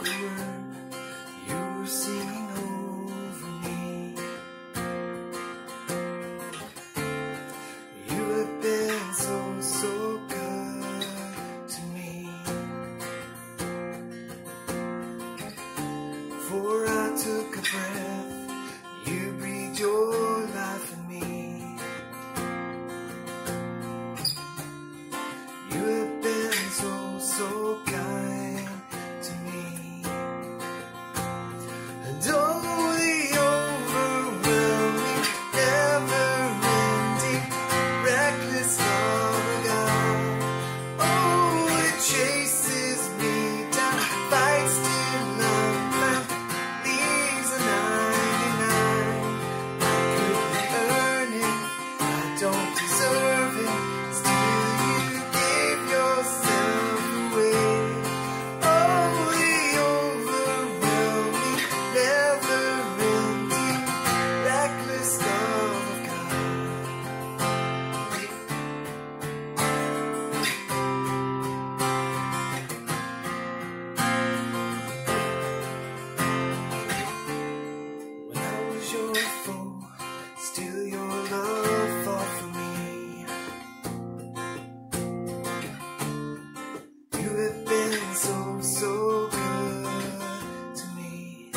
spoken word, you were singing over me. You have been so, so good to me. Before I took a breath, you breathed your life in me. You have been so, so kind to me. And oh, the overwhelming, never-ending, reckless love of God. Oh, it chases me down, fights till I'm found, leaves a 99. I couldn't earn it, I don't deserve it, still you gave yourself away. Oh, the overwhelming, never-ending, reckless love of God. When I was your foe, still your love fought for me. You have been so, so good to me.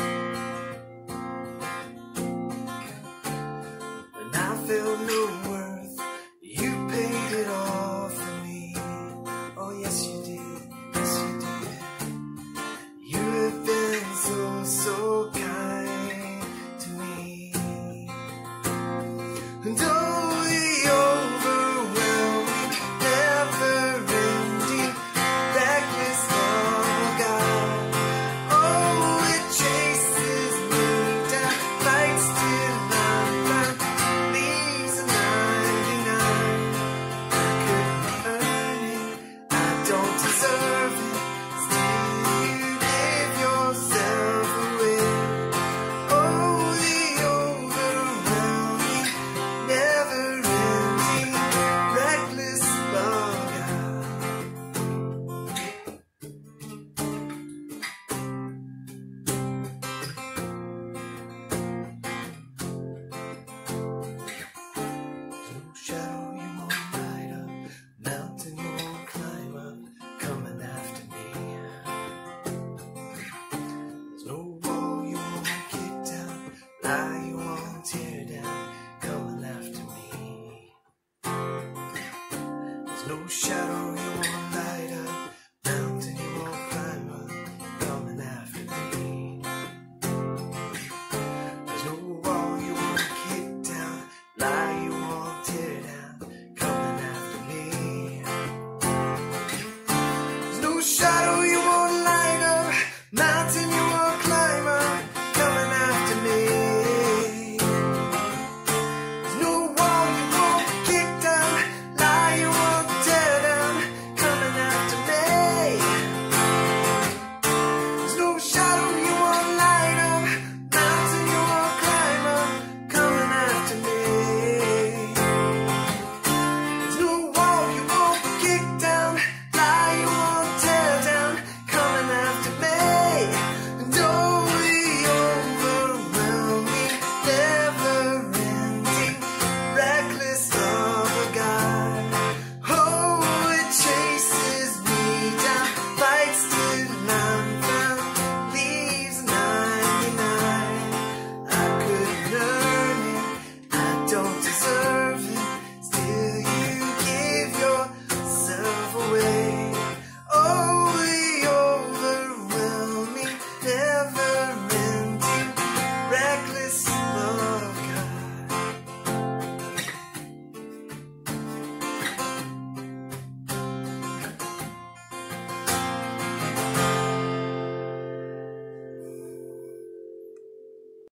When I felt no worth, you paid it all for me. Oh yes you did, yes you did. You have been so, so kind to me. And oh, the overwhelming, never-ending, reckless love of God. Oh, it chases me down, fights till I'm found, leaves a 99. I couldn't earn it, I don't deserve it, still you gave yourself away. Oh, the overwhelming, never-ending, reckless love of God. No shadow you won't light up, mountain you won't climb up, coming after me. There's no wall you won't kick down, lie